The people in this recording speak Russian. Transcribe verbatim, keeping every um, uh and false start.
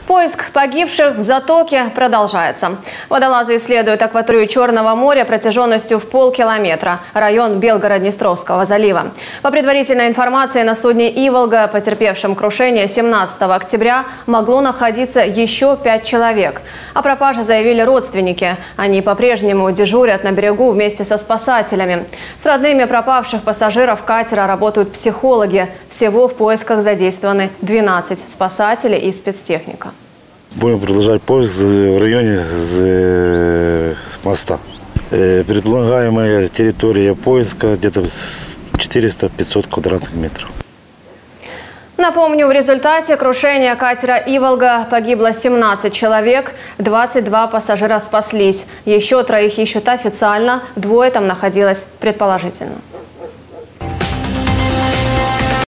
Поиск погибших в затоке продолжается. Водолазы исследуют акваторию Черного моря протяженностью в полкилометра, район Белгород-Днестровского залива. По предварительной информации, на судне «Иволга», потерпевшем крушение семнадцатого октября, могло находиться еще пять человек. О пропаже заявили родственники. Они по-прежнему дежурят на берегу вместе со спасателями. С родными пропавших пассажиров катера работают психологи. Всего в поисках задействованы двенадцать спасателей и спецтехника. Будем продолжать поиск в районе моста. Предполагаемая территория поиска где-то четыреста-пятьсот квадратных метров. Напомню, в результате крушения катера «Иволга» погибло семнадцать человек, двадцать два пассажира спаслись. Еще троих ищут официально, двое там находилось предположительно.